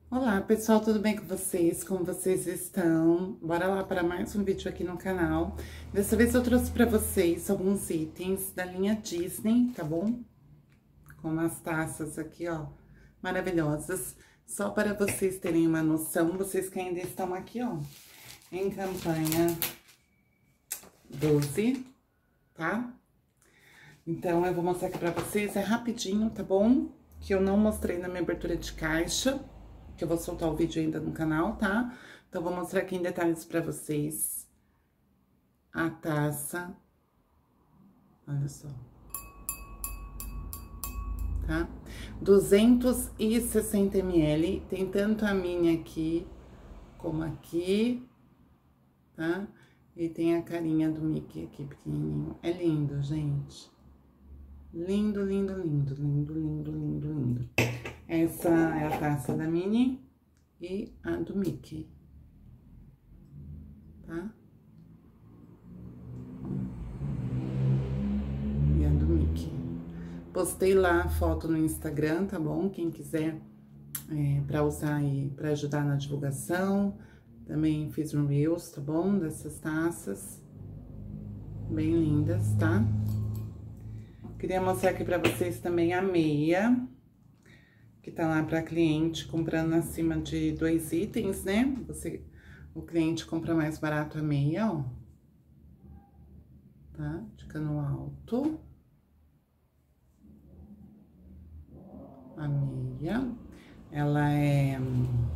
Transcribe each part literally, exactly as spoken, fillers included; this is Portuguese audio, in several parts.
Olá pessoal, tudo bem com vocês? Como vocês estão? Bora lá para mais um vídeo aqui no canal. Dessa vez eu trouxe para vocês alguns itens da linha Disney, tá bom? Com umas taças aqui, ó, maravilhosas. Só para vocês terem uma noção, vocês que ainda estão aqui, ó, em campanha doze, tá? Então, eu vou mostrar aqui pra vocês, é rapidinho, tá bom? Que eu não mostrei na minha abertura de caixa, que eu vou soltar o vídeo ainda no canal, tá? Então, vou mostrar aqui em detalhes pra vocês a taça. Olha só. Tá? duzentos e sessenta mililitros, tem tanto a mini aqui como aqui, tá? E tem a carinha do Mickey aqui pequenininho. É lindo, gente. Lindo, lindo, lindo, lindo, lindo, lindo, lindo. Essa é a taça da Minnie e a do Mickey, tá? E a do Mickey. Postei lá a foto no Instagram, tá bom? Quem quiser é, pra usar aí, pra ajudar na divulgação. Também fiz um Reels, tá bom? Dessas taças. Bem lindas, tá? Queria mostrar aqui pra vocês também a meia, que tá lá pra cliente comprando acima de dois itens, né? Você, o cliente compra mais barato a meia, ó. Tá? De cano alto. A meia. Ela é... É,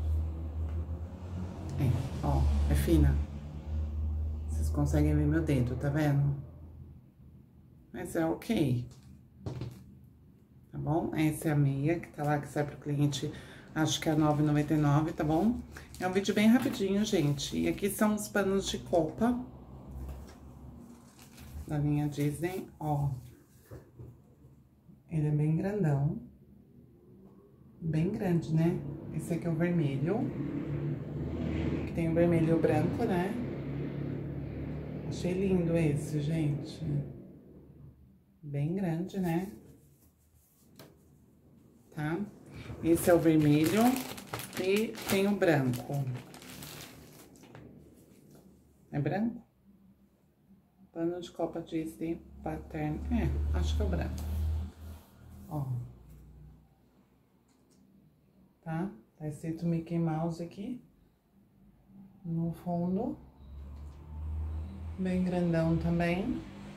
ó, é fina. Vocês conseguem ver meu dedo, tá vendo? Mas é ok. Tá bom? Essa é a meia que tá lá, que sai pro cliente, acho que é nove reais e noventa e nove centavos, tá bom? É um vídeo bem rapidinho, gente. E aqui são os panos de copa da linha Disney, ó. Ele é bem grandão. Bem grande, né? Esse aqui é o vermelho. Que tem o vermelho e o branco, né? Achei lindo esse, gente. Bem grande, né? Tá? Esse é o vermelho e tem o branco. É branco? Pano de copa Disney Pattern. É, acho que é o branco. Ó. Tá? Tá escrito Mickey Mouse aqui. No fundo. Bem grandão também.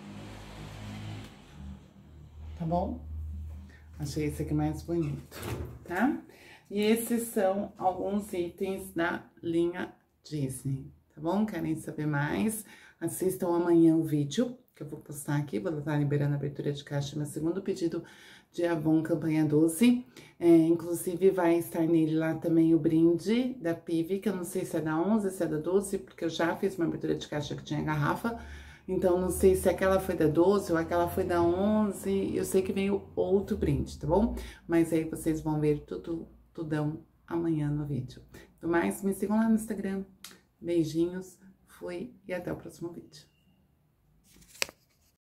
Tá bom? Achei esse aqui mais bonito, tá? E esses são alguns itens da linha Disney, tá bom? Querem saber mais? Assistam amanhã o vídeo que eu vou postar aqui. Vou estar liberando a abertura de caixa, meu segundo pedido de Avon campanha doze. É, inclusive, vai estar nele lá também o brinde da Pive, que eu não sei se é da onze, se é da doze, porque eu já fiz uma abertura de caixa que tinha garrafa. Então, não sei se aquela foi da doze ou aquela foi da onze. Eu sei que veio outro brinde, tá bom? Mas aí vocês vão ver tudo, tudão amanhã no vídeo. Do mais, me sigam lá no Instagram. Beijinhos, fui e até o próximo vídeo.